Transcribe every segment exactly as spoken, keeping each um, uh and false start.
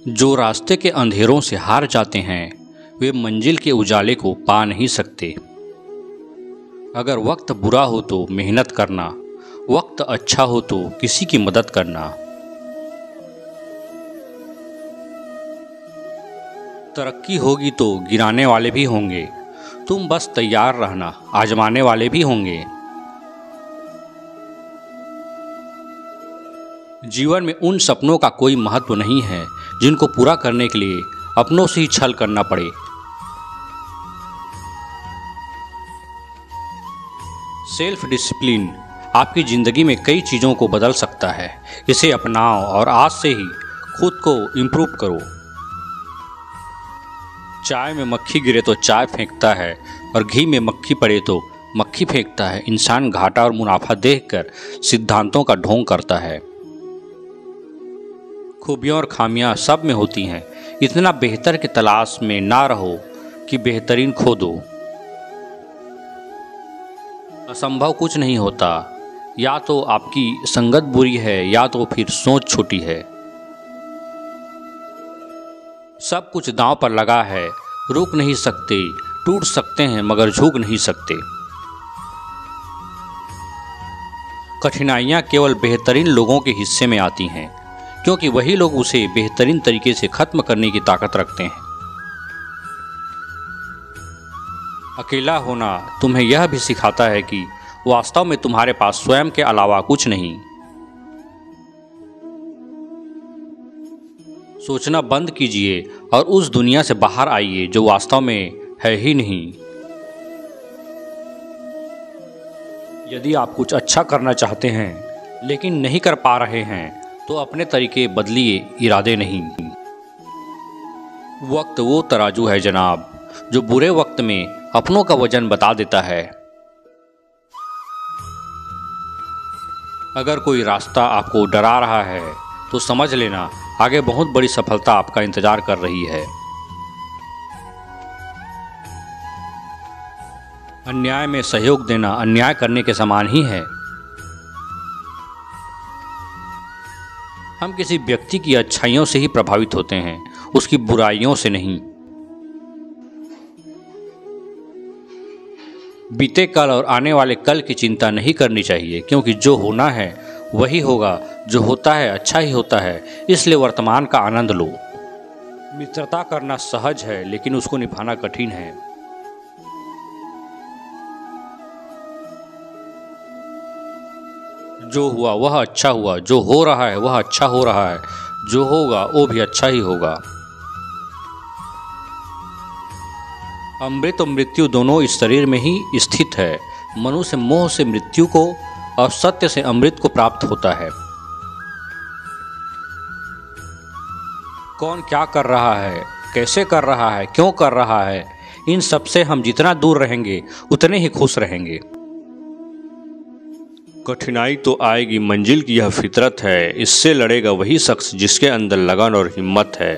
जो रास्ते के अंधेरों से हार जाते हैं वे मंजिल के उजाले को पा नहीं सकते। अगर वक्त बुरा हो तो मेहनत करना, वक्त अच्छा हो तो किसी की मदद करना। तरक्की होगी तो गिराने वाले भी होंगे, तुम बस तैयार रहना, आजमाने वाले भी होंगे। जीवन में उन सपनों का कोई महत्व नहीं है जिनको पूरा करने के लिए अपनों से ही छल करना पड़े। सेल्फ डिसिप्लिन आपकी ज़िंदगी में कई चीज़ों को बदल सकता है। इसे अपनाओ और आज से ही खुद को इम्प्रूव करो। चाय में मक्खी गिरे तो चाय फेंकता है और घी में मक्खी पड़े तो मक्खी फेंकता है। इंसान घाटा और मुनाफा देखकर सिद्धांतों का ढोंग करता है। खूबियाँ और खामियाँ सब में होती हैं। इतना बेहतर की तलाश में ना रहो कि बेहतरीन खो दो। असंभव कुछ नहीं होता, या तो आपकी संगत बुरी है या तो फिर सोच छोटी है। सब कुछ दांव पर लगा है, रुक नहीं सकते, टूट सकते हैं मगर झुक नहीं सकते। कठिनाइयाँ केवल बेहतरीन लोगों के हिस्से में आती हैं, क्योंकि वही लोग उसे बेहतरीन तरीके से खत्म करने की ताकत रखते हैं। अकेला होना तुम्हें यह भी सिखाता है कि वास्तव में तुम्हारे पास स्वयं के अलावा कुछ नहीं। सोचना बंद कीजिए और उस दुनिया से बाहर आइए जो वास्तव में है ही नहीं। यदि आप कुछ अच्छा करना चाहते हैं लेकिन नहीं कर पा रहे हैं तो अपने तरीके बदलिए, इरादे नहीं। वक्त वो तराजू है जनाब जो बुरे वक्त में अपनों का वजन बता देता है। अगर कोई रास्ता आपको डरा रहा है तो समझ लेना आगे बहुत बड़ी सफलता आपका इंतजार कर रही है। अन्याय में सहयोग देना अन्याय करने के समान ही है। हम किसी व्यक्ति की अच्छाइयों से ही प्रभावित होते हैं, उसकी बुराइयों से नहीं। बीते कल और आने वाले कल की चिंता नहीं करनी चाहिए, क्योंकि जो होना है वही होगा, जो होता है अच्छा ही होता है। इसलिए वर्तमान का आनंद लो। मित्रता करना सहज है लेकिन उसको निभाना कठिन है। जो हुआ वह अच्छा हुआ, जो हो रहा है वह अच्छा हो रहा है, जो होगा वो भी अच्छा ही होगा। अमृत और मृत्यु दोनों इस शरीर में ही स्थित है। मनुष्य मोह से मृत्यु को और सत्य से अमृत को प्राप्त होता है। कौन क्या कर रहा है, कैसे कर रहा है, क्यों कर रहा है, इन सब से हम जितना दूर रहेंगे उतने ही खुश रहेंगे। कठिनाई तो आएगी, मंजिल की यह फितरत है। इससे लड़ेगा वही शख्स जिसके अंदर लगन और हिम्मत है।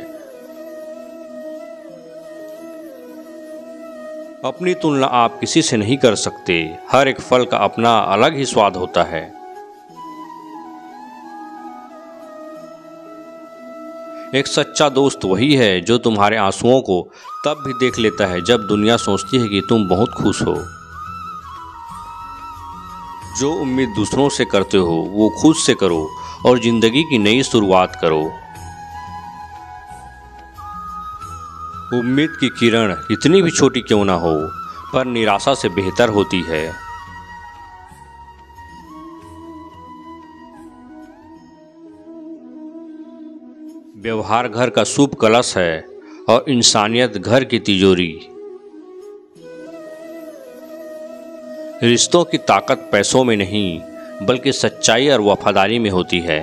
अपनी तुलना आप किसी से नहीं कर सकते। हर एक फल का अपना अलग ही स्वाद होता है। एक सच्चा दोस्त वही है जो तुम्हारे आंसुओं को तब भी देख लेता है जब दुनिया सोचती है कि तुम बहुत खुश हो। जो उम्मीद दूसरों से करते हो वो खुद से करो और जिंदगी की नई शुरुआत करो। उम्मीद की किरण कितनी भी छोटी क्यों ना हो, पर निराशा से बेहतर होती है। व्यवहार घर का शुभ कलश है और इंसानियत घर की तिजोरी। रिश्तों की ताकत पैसों में नहीं बल्कि सच्चाई और वफादारी में होती है।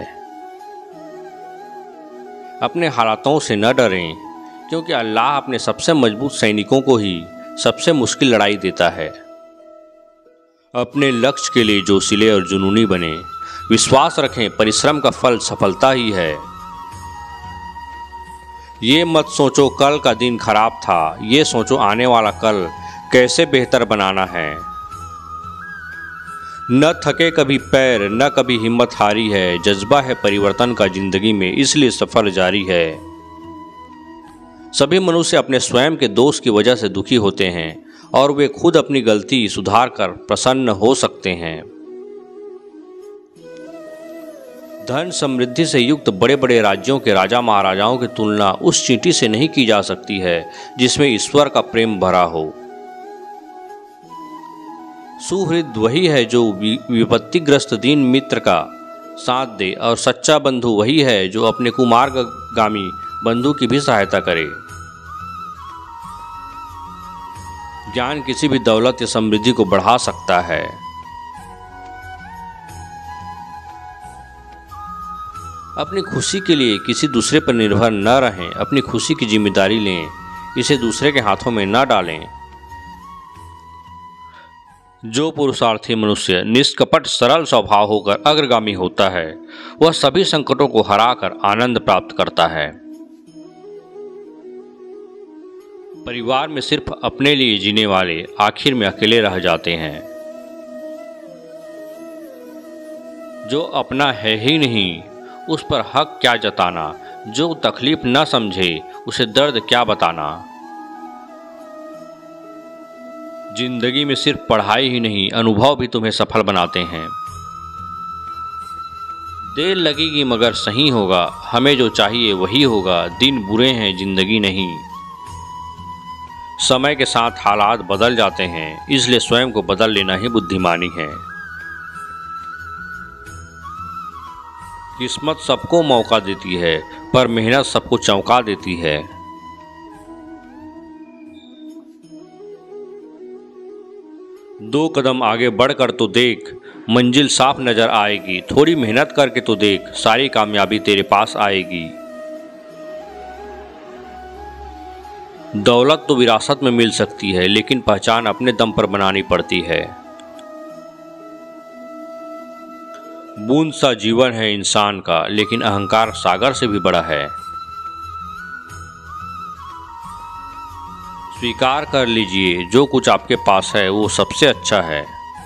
अपने हालातों से न डरें, क्योंकि अल्लाह अपने सबसे मजबूत सैनिकों को ही सबसे मुश्किल लड़ाई देता है। अपने लक्ष्य के लिए जोशीले और जुनूनी बने। विश्वास रखें, परिश्रम का फल सफलता ही है। ये मत सोचो कल का दिन खराब था, ये सोचो आने वाला कल कैसे बेहतर बनाना है। न थके कभी पैर, न कभी हिम्मत हारी है। जज्बा है परिवर्तन का जिंदगी में, इसलिए सफ़र जारी है। सभी मनुष्य अपने स्वयं के दोष की वजह से दुखी होते हैं और वे खुद अपनी गलती सुधार कर प्रसन्न हो सकते हैं। धन समृद्धि से युक्त बड़े बड़े राज्यों के राजा महाराजाओं की तुलना उस चींटी से नहीं की जा सकती है जिसमें ईश्वर का प्रेम भरा हो। सुहृद वही है जो विपत्तिग्रस्त दीन मित्र का साथ दे, और सच्चा बंधु वही है जो अपने कुमार्गामी बंधु की भी सहायता करे। ज्ञान किसी भी दौलत या समृद्धि को बढ़ा सकता है। अपनी खुशी के लिए किसी दूसरे पर निर्भर न रहें, अपनी खुशी की जिम्मेदारी लें, इसे दूसरे के हाथों में न डालें। जो पुरुषार्थी मनुष्य निष्कपट सरल स्वभाव होकर अग्रगामी होता है, वह सभी संकटों को हराकर आनंद प्राप्त करता है। परिवार में सिर्फ अपने लिए जीने वाले आखिर में अकेले रह जाते हैं। जो अपना है ही नहीं, उस पर हक क्या जताना, जो तकलीफ न समझे उसे दर्द क्या बताना। जिंदगी में सिर्फ पढ़ाई ही नहीं, अनुभव भी तुम्हें सफल बनाते हैं। देर लगेगी मगर सही होगा, हमें जो चाहिए वही होगा, दिन बुरे हैं जिंदगी नहीं। समय के साथ हालात बदल जाते हैं, इसलिए स्वयं को बदल लेना ही बुद्धिमानी है। किस्मत सबको मौका देती है, पर मेहनत सबको चौंका देती है। दो कदम आगे बढ़कर तो देख, मंजिल साफ नजर आएगी। थोड़ी मेहनत करके तो देख, सारी कामयाबी तेरे पास आएगी। दौलत तो विरासत में मिल सकती है, लेकिन पहचान अपने दम पर बनानी पड़ती है। बूंद सा जीवन है इंसान का, लेकिन अहंकार सागर से भी बड़ा है। स्वीकार कर लीजिए, जो कुछ आपके पास है वो सबसे अच्छा है।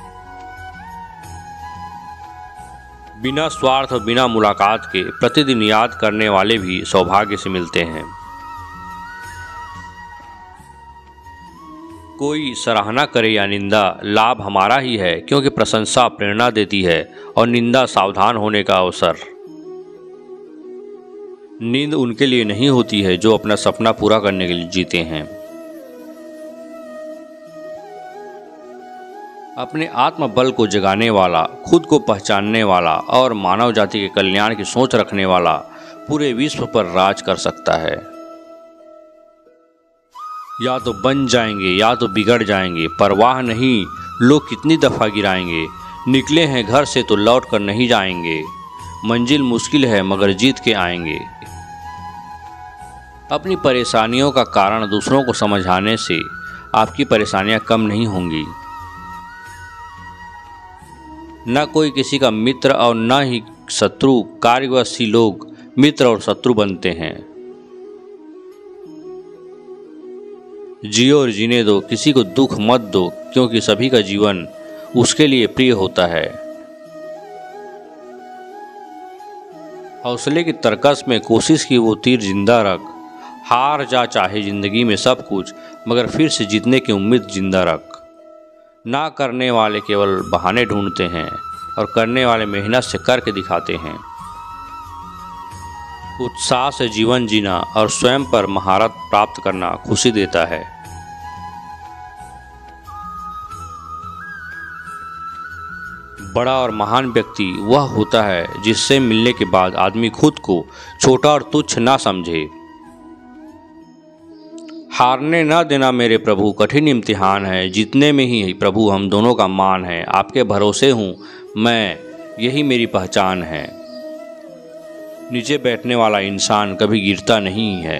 बिना स्वार्थ और बिना मुलाकात के प्रतिदिन याद करने वाले भी सौभाग्य से मिलते हैं। कोई सराहना करे या निंदा, लाभ हमारा ही है, क्योंकि प्रशंसा प्रेरणा देती है और निंदा सावधान होने का अवसर। नींद उनके लिए नहीं होती है जो अपना सपना पूरा करने के लिए जीते हैं। अपने आत्मबल को जगाने वाला, खुद को पहचानने वाला और मानव जाति के कल्याण की सोच रखने वाला पूरे विश्व पर राज कर सकता है। या तो बन जाएंगे या तो बिगड़ जाएंगे, परवाह नहीं लोग कितनी दफ़ा गिराएंगे। निकले हैं घर से तो लौट कर नहीं जाएंगे, मंजिल मुश्किल है मगर जीत के आएंगे। अपनी परेशानियों का कारण दूसरों को समझाने से आपकी परेशानियां कम नहीं होंगी। न कोई किसी का मित्र और न ही शत्रु, कार्यवश ही लोग मित्र और शत्रु बनते हैं। जियो और जीने दो, किसी को दुख मत दो, क्योंकि सभी का जीवन उसके लिए प्रिय होता है। हौसले की तरकस में कोशिश की वो तीर जिंदा रख। हार जा चाहे जिंदगी में सब कुछ, मगर फिर से जीतने की उम्मीद जिंदा रख। ना करने वाले केवल बहाने ढूंढते हैं और करने वाले मेहनत से करके दिखाते हैं। उत्साह से जीवन जीना और स्वयं पर महारत प्राप्त करना खुशी देता है। बड़ा और महान व्यक्ति वह होता है जिससे मिलने के बाद आदमी खुद को छोटा और तुच्छ ना समझे। हारने ना देना मेरे प्रभु, कठिन इम्तिहान है, जीतने में ही प्रभु हम दोनों का मान है। आपके भरोसे हूँ मैं, यही मेरी पहचान है। नीचे बैठने वाला इंसान कभी गिरता नहीं है।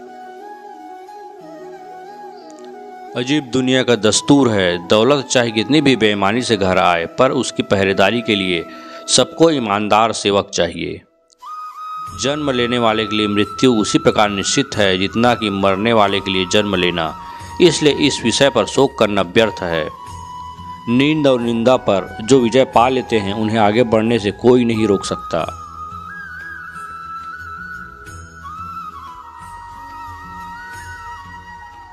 अजीब दुनिया का दस्तूर है, दौलत चाहे कितनी भी बेईमानी से घर आए, पर उसकी पहरेदारी के लिए सबको ईमानदार सेवक चाहिए। जन्म लेने वाले के लिए मृत्यु उसी प्रकार निश्चित है जितना कि मरने वाले के लिए जन्म लेना, इसलिए इस विषय पर शोक करना व्यर्थ है। नींद और निंदा पर जो विजय पा लेते हैं उन्हें आगे बढ़ने से कोई नहीं रोक सकता।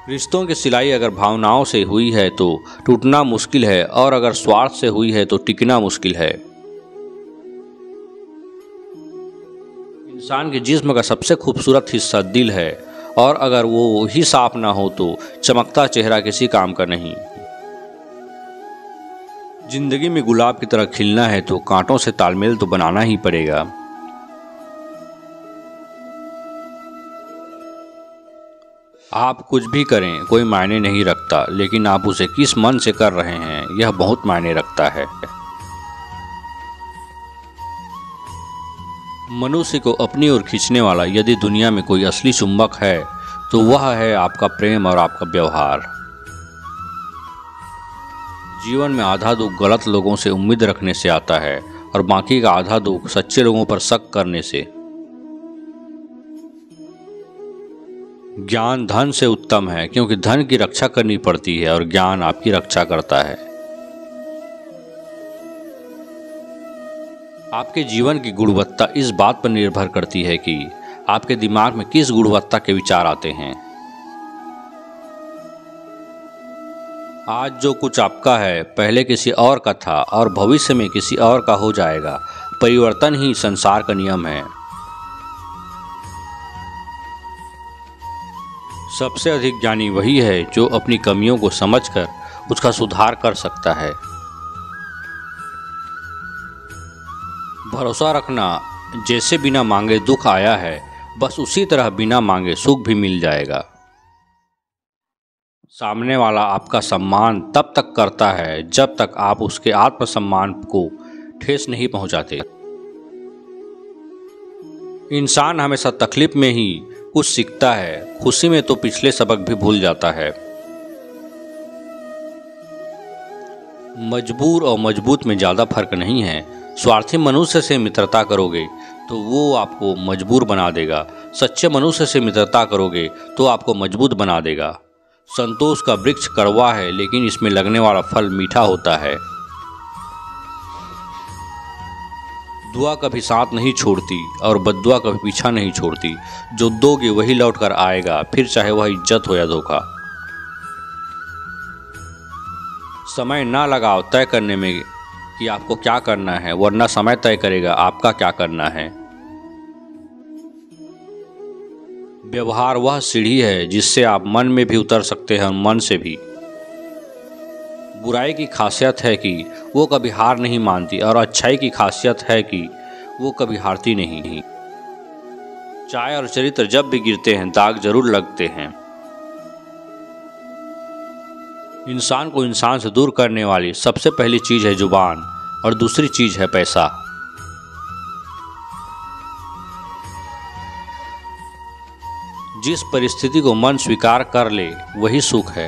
रिश्तों की सिलाई अगर भावनाओं से हुई है तो टूटना मुश्किल है, और अगर स्वार्थ से हुई है तो टिकना मुश्किल है। इंसान के जिस्म का सबसे खूबसूरत हिस्सा दिल है, और अगर वो ही साफ ना हो तो चमकता चेहरा किसी काम का नहीं। जिंदगी में गुलाब की तरह खिलना है तो कांटों से तालमेल तो बनाना ही पड़ेगा। आप कुछ भी करें कोई मायने नहीं रखता, लेकिन आप उसे किस मन से कर रहे हैं यह बहुत मायने रखता है। मनुष्य को अपनी ओर खींचने वाला यदि दुनिया में कोई असली चुंबक है तो वह है आपका प्रेम और आपका व्यवहार। जीवन में आधा दुख गलत लोगों से उम्मीद रखने से आता है, और बाकी का आधा दुख सच्चे लोगों पर शक करने से। ज्ञान धन से उत्तम है, क्योंकि धन की रक्षा करनी पड़ती है और ज्ञान आपकी रक्षा करता है। आपके जीवन की गुणवत्ता इस बात पर निर्भर करती है कि आपके दिमाग में किस गुणवत्ता के विचार आते हैं। आज जो कुछ आपका है पहले किसी और का था और भविष्य में किसी और का हो जाएगा। परिवर्तन ही संसार का नियम है। सबसे अधिक ज्ञानी वही है जो अपनी कमियों को समझकर उसका सुधार कर सकता है। भरोसा रखना, जैसे बिना मांगे दुख आया है बस उसी तरह बिना मांगे सुख भी मिल जाएगा। सामने वाला आपका सम्मान तब तक करता है जब तक आप उसके आत्मसम्मान को ठेस नहीं पहुंचाते। इंसान हमेशा तकलीफ में ही कुछ सीखता है, खुशी में तो पिछले सबक भी भूल जाता है। मजबूर और मजबूत में ज़्यादा फर्क नहीं है। स्वार्थी मनुष्य से मित्रता करोगे तो वो आपको मजबूर बना देगा, सच्चे मनुष्य से मित्रता करोगे तो आपको मजबूत बना देगा। संतोष का वृक्ष कड़वा है, लेकिन इसमें लगने वाला फल मीठा होता है। दुआ कभी साथ नहीं छोड़ती और बद्दुआ कभी पीछा नहीं छोड़ती। जो दोगे वही लौट कर आएगा, फिर चाहे वह इज्जत हो या धोखा। समय ना लगाओ तय करने में कि आपको क्या करना है, वरना समय तय करेगा आपका क्या करना है। व्यवहार वह सीढ़ी है जिससे आप मन में भी उतर सकते हैं और मन से भी। बुराई की खासियत है कि वो कभी हार नहीं मानती, और अच्छाई की खासियत है कि वो कभी हारती नहीं। चाय और चरित्र जब भी गिरते हैं दाग जरूर लगते हैं। इंसान को इंसान से दूर करने वाली सबसे पहली चीज है जुबान, और दूसरी चीज है पैसा। जिस परिस्थिति को मन स्वीकार कर ले वही सुख है।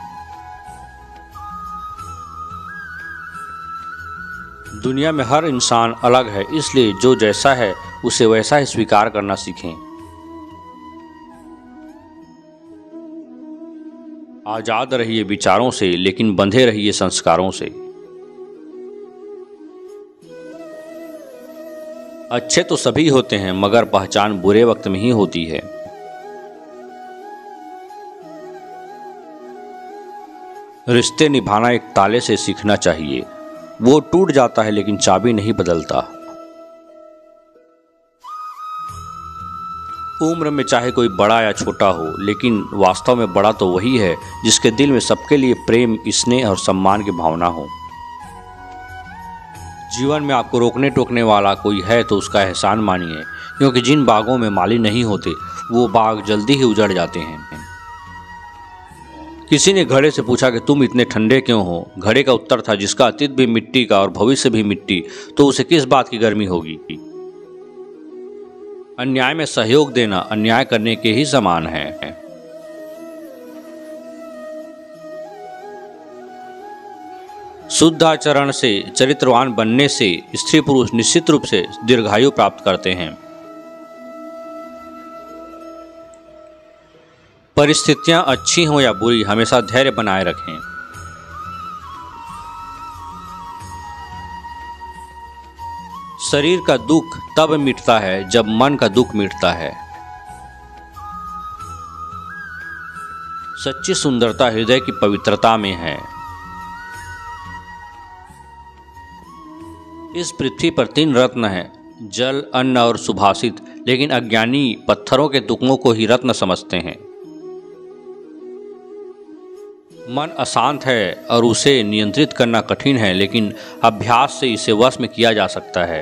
दुनिया में हर इंसान अलग है, इसलिए जो जैसा है उसे वैसा ही स्वीकार करना सीखें। आजाद रहिए विचारों से, लेकिन बंधे रहिए संस्कारों से। अच्छे तो सभी होते हैं, मगर पहचान बुरे वक्त में ही होती है। रिश्ते निभाना एक ताले से सीखना चाहिए। वो टूट जाता है लेकिन चाबी नहीं बदलता। उम्र में चाहे कोई बड़ा या छोटा हो, लेकिन वास्तव में बड़ा तो वही है जिसके दिल में सबके लिए प्रेम, स्नेह और सम्मान की भावना हो। जीवन में आपको रोकने टोकने वाला कोई है तो उसका एहसान मानिए, क्योंकि जिन बागों में माली नहीं होते वो बाग जल्दी ही उजड़ जाते हैं। किसी ने घड़े से पूछा कि तुम इतने ठंडे क्यों हो। घड़े का उत्तर था, जिसका अतीत भी मिट्टी का और भविष्य भी मिट्टी, तो उसे किस बात की गर्मी होगी। अन्याय में सहयोग देना अन्याय करने के ही समान है। शुद्ध आचरण से, चरित्रवान बनने से स्त्री पुरुष निश्चित रूप से दीर्घायु प्राप्त करते हैं। परिस्थितियां अच्छी हो या बुरी, हमेशा धैर्य बनाए रखें। शरीर का दुख तब मिटता है जब मन का दुख मिटता है। सच्ची सुंदरता हृदय की पवित्रता में है। इस पृथ्वी पर तीन रत्न हैं, जल, अन्न और सुभाषित, लेकिन अज्ञानी पत्थरों के टुकड़ों को ही रत्न समझते हैं। मन अशांत है और उसे नियंत्रित करना कठिन है, लेकिन अभ्यास से इसे वश में किया जा सकता है।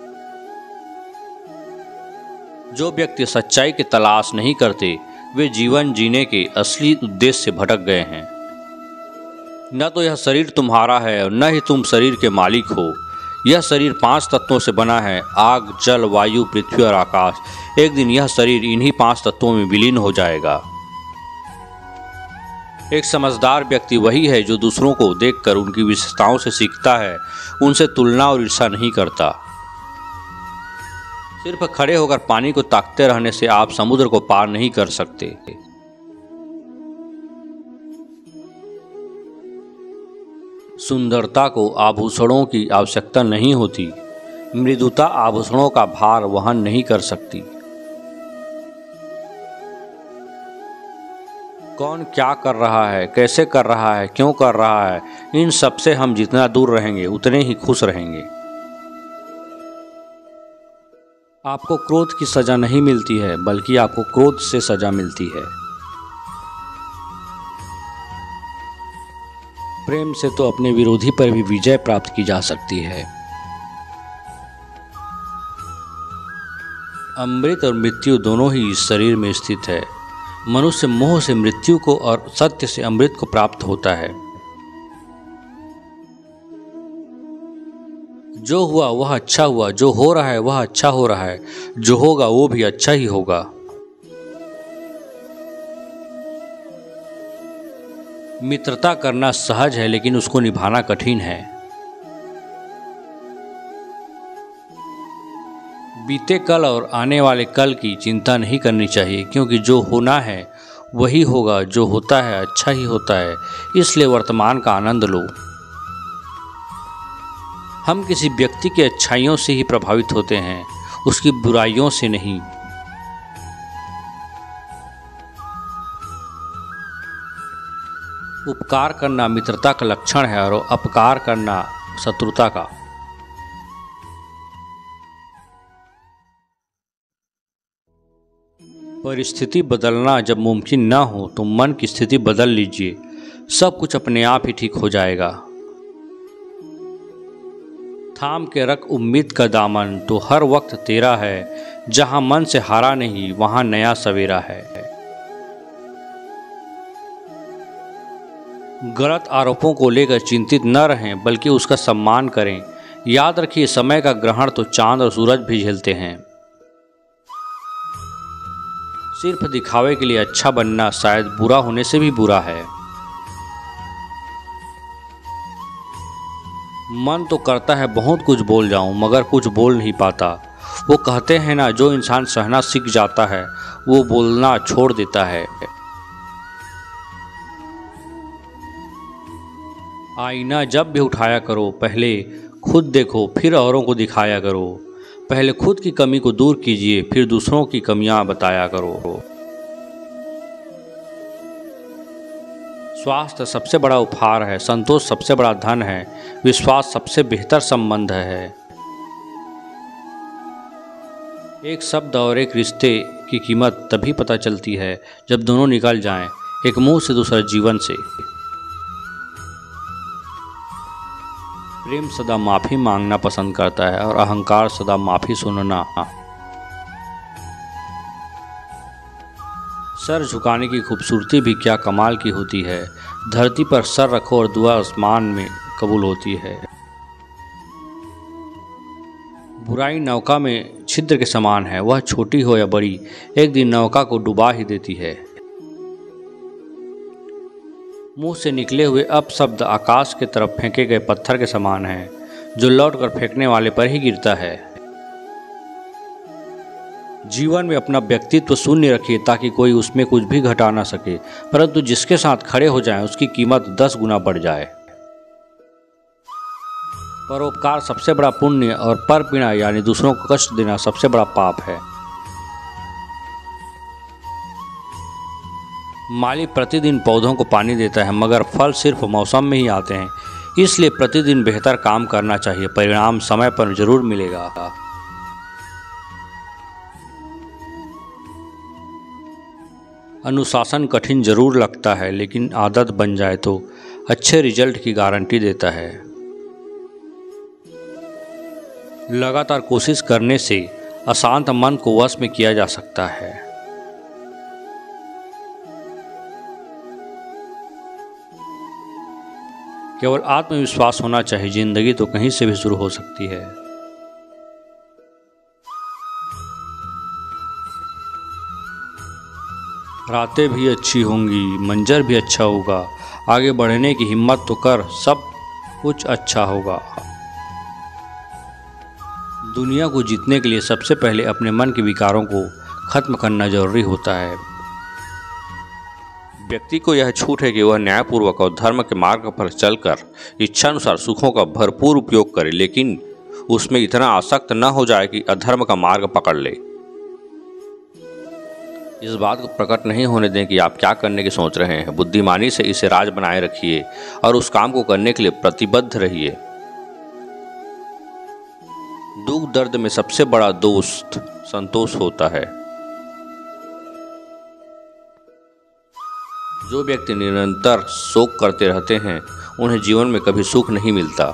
जो व्यक्ति सच्चाई की तलाश नहीं करते वे जीवन जीने के असली उद्देश्य से भटक गए हैं। न तो यह शरीर तुम्हारा है और न ही तुम शरीर के मालिक हो। यह शरीर पांच तत्वों से बना है, आग, जल, वायु, पृथ्वी और आकाश। एक दिन यह शरीर इन्हीं पांच तत्वों में विलीन हो जाएगा। एक समझदार व्यक्ति वही है जो दूसरों को देखकर उनकी विशेषताओं से सीखता है, उनसे तुलना और ईर्ष्या नहीं करता। सिर्फ खड़े होकर पानी को ताकते रहने से आप समुद्र को पार नहीं कर सकते। सुंदरता को आभूषणों की आवश्यकता नहीं होती। मृदुता आभूषणों का भार वहन नहीं कर सकती। कौन क्या कर रहा है, कैसे कर रहा है, क्यों कर रहा है, इन सब से हम जितना दूर रहेंगे उतने ही खुश रहेंगे। आपको क्रोध की सजा नहीं मिलती है, बल्कि आपको क्रोध से सजा मिलती है। प्रेम से तो अपने विरोधी पर भी विजय प्राप्त की जा सकती है। अमृत और मृत्यु दोनों ही इस शरीर में स्थित है। मनुष्य मोह से मृत्यु को और सत्य से अमृत को प्राप्त होता है। जो हुआ वह अच्छा हुआ, जो हो रहा है वह अच्छा हो रहा है, जो होगा वो भी अच्छा ही होगा। मित्रता करना सहज है, लेकिन उसको निभाना कठिन है। बीते कल और आने वाले कल की चिंता नहीं करनी चाहिए, क्योंकि जो होना है वही होगा, जो होता है अच्छा ही होता है। इसलिए वर्तमान का आनंद लो। हम किसी व्यक्ति की अच्छाइयों से ही प्रभावित होते हैं, उसकी बुराइयों से नहीं। उपकार करना मित्रता का लक्षण है और अपकार करना शत्रुता का। परिस्थिति बदलना जब मुमकिन न हो तो मन की स्थिति बदल लीजिए, सब कुछ अपने आप ही ठीक हो जाएगा। थाम के रख उम्मीद का दामन, तो हर वक्त तेरा है। जहां मन से हारा नहीं वहां नया सवेरा है। गलत आरोपों को लेकर चिंतित न रहें, बल्कि उसका सम्मान करें। याद रखिए, समय का ग्रहण तो चांद और सूरज भी झेलते हैं। सिर्फ दिखावे के लिए अच्छा बनना शायद बुरा होने से भी बुरा है। मन तो करता है बहुत कुछ बोल जाऊं, मगर कुछ बोल नहीं पाता। वो कहते हैं ना, जो इंसान सहना सीख जाता है वो बोलना छोड़ देता है। आईना जब भी उठाया करो, पहले खुद देखो फिर औरों को दिखाया करो। पहले खुद की कमी को दूर कीजिए, फिर दूसरों की कमियां बताया करो। स्वास्थ्य सबसे बड़ा उपहार है, संतोष सबसे बड़ा धन है, विश्वास सबसे बेहतर संबंध है। एक शब्द और एक रिश्ते की कीमत तभी पता चलती है जब दोनों निकल जाएं, एक मुंह से दूसरा जीवन से। प्रेम सदा माफ़ी मांगना पसंद करता है और अहंकार सदा माफ़ी सुनना। सर झुकाने की खूबसूरती भी क्या कमाल की होती है। धरती पर सर रखो और दुआ आसमान में कबूल होती है। बुराई नौका में छिद्र के समान है, वह छोटी हो या बड़ी एक दिन नौका को डुबा ही देती है। मुंह से निकले हुए अपशब्द आकाश की तरफ फेंके गए पत्थर के समान है, जो लौट कर फेंकने वाले पर ही गिरता है। जीवन में अपना व्यक्तित्व शून्य रखिए ताकि कोई उसमें कुछ भी घटा ना सके, परंतु जिसके साथ खड़े हो जाएं उसकी कीमत दस गुना बढ़ जाए। परोपकार सबसे बड़ा पुण्य और परपीड़ा यानी दूसरों को कष्ट देना सबसे बड़ा पाप है। माली प्रतिदिन पौधों को पानी देता है, मगर फल सिर्फ मौसम में ही आते हैं। इसलिए प्रतिदिन बेहतर काम करना चाहिए, परिणाम समय पर जरूर मिलेगा। अनुशासन कठिन जरूर लगता है, लेकिन आदत बन जाए तो अच्छे रिजल्ट की गारंटी देता है। लगातार कोशिश करने से अशांत मन को वश में किया जा सकता है। केवल आत्मविश्वास होना चाहिए, जिंदगी तो कहीं से भी शुरू हो सकती है। रातें भी अच्छी होंगी, मंजर भी अच्छा होगा, आगे बढ़ने की हिम्मत तो कर, सब कुछ अच्छा होगा। दुनिया को जीतने के लिए सबसे पहले अपने मन के विकारों को खत्म करना जरूरी होता है। व्यक्ति को यह छूट है कि वह न्यायपूर्वक और धर्म के मार्ग पर चलकर इच्छानुसार सुखों का भरपूर उपयोग करे, लेकिन उसमें इतना आसक्त न हो जाए कि अधर्म का मार्ग पकड़ ले। इस बात को प्रकट नहीं होने दें कि आप क्या करने की सोच रहे हैं। बुद्धिमानी से इसे राज बनाए रखिए और उस काम को करने के लिए प्रतिबद्ध रहिए। दुख दर्द में सबसे बड़ा दोस्त संतोष होता है। जो व्यक्ति निरंतर शोक करते रहते हैं, उन्हें जीवन में कभी सुख नहीं मिलता।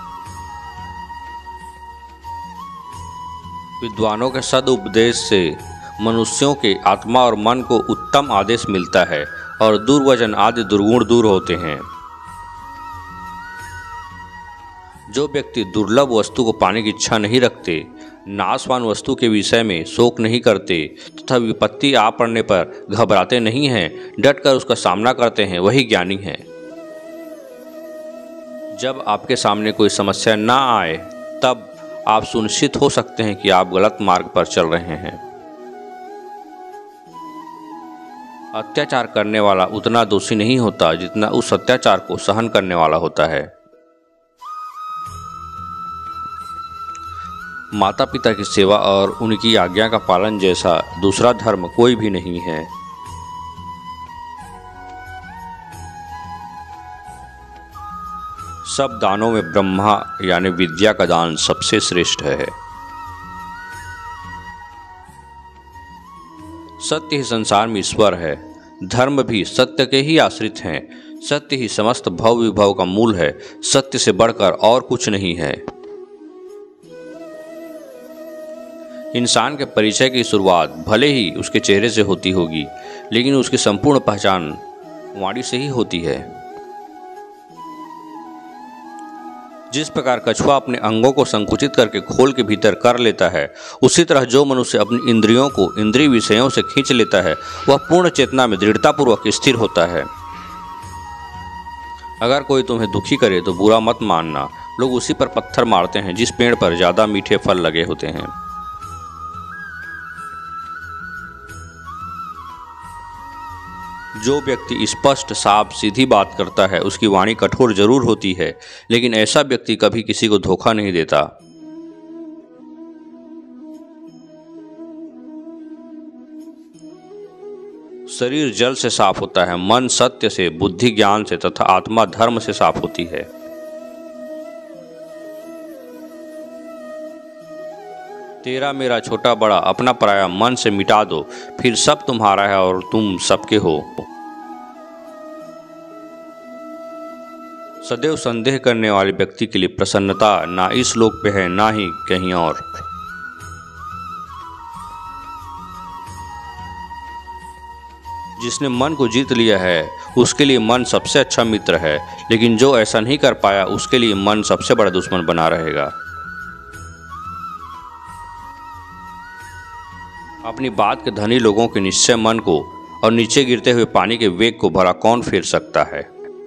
विद्वानों के सदुपदेश से मनुष्यों के आत्मा और मन को उत्तम आदेश मिलता है और दुर्वचन आदि दुर्गुण दूर होते हैं। जो व्यक्ति दुर्लभ वस्तु को पाने की इच्छा नहीं रखते, नाशवान वस्तु के विषय में शोक नहीं करते तथा विपत्ति आ पड़ने पर घबराते नहीं हैं, डटकर उसका सामना करते हैं, वही ज्ञानी है। जब आपके सामने कोई समस्या ना आए, तब आप सुनिश्चित हो सकते हैं कि आप गलत मार्ग पर चल रहे हैं। अत्याचार करने वाला उतना दोषी नहीं होता जितना उस अत्याचार को सहन करने वाला होता है। माता पिता की सेवा और उनकी आज्ञा का पालन जैसा दूसरा धर्म कोई भी नहीं है। सब दानों में ब्रह्मा यानी विद्या का दान सबसे श्रेष्ठ है। सत्य ही संसार में ईश्वर है। धर्म भी सत्य के ही आश्रित हैं। सत्य ही समस्त भव विभव का मूल है। सत्य से बढ़कर और कुछ नहीं है। इंसान के परिचय की शुरुआत भले ही उसके चेहरे से होती होगी, लेकिन उसकी संपूर्ण पहचान वाणी से ही होती है। जिस प्रकार कछुआ अपने अंगों को संकुचित करके खोल के भीतर कर लेता है, उसी तरह जो मनुष्य अपनी इंद्रियों को इंद्रिय विषयों से खींच लेता है, वह पूर्ण चेतना में दृढ़तापूर्वक स्थिर होता है। अगर कोई तुम्हें दुखी करे तो बुरा मत मानना। लोग उसी पर पत्थर मारते हैं जिस पेड़ पर ज्यादा मीठे फल लगे होते हैं। जो व्यक्ति स्पष्ट साफ सीधी बात करता है, उसकी वाणी कठोर जरूर होती है, लेकिन ऐसा व्यक्ति कभी किसी को धोखा नहीं देता। शरीर जल से साफ होता है, मन सत्य से, बुद्धि ज्ञान से तथा आत्मा धर्म से साफ होती है। तेरा मेरा छोटा बड़ा अपना पराया मन से मिटा दो, फिर सब तुम्हारा है और तुम सबके हो। सदैव संदेह करने वाले व्यक्ति के लिए प्रसन्नता ना इस लोक पे है ना ही कहीं और। जिसने मन को जीत लिया है उसके लिए मन सबसे अच्छा मित्र है, लेकिन जो ऐसा नहीं कर पाया उसके लिए मन सबसे बड़ा दुश्मन बना रहेगा। अपनी बात के धनी लोगों के निश्चय मन को और नीचे गिरते हुए पानी के वेग को भला कौन फेर सकता है।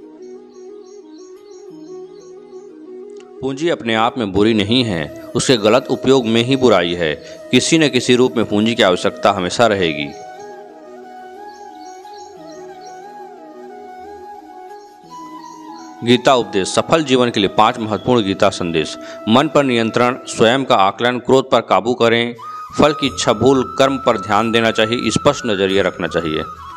पूंजी अपने आप में बुरी नहीं है, उसके गलत उपयोग में ही बुराई है। किसी न किसी रूप में पूंजी की आवश्यकता हमेशा रहेगी। गीता उपदेश। सफल जीवन के लिए पांच महत्वपूर्ण गीता संदेश। मन पर नियंत्रण, स्वयं का आकलन, क्रोध पर काबू करें, फल की इच्छा भूल, कर्म पर ध्यान देना चाहिए, स्पष्ट नजरिया रखना चाहिए।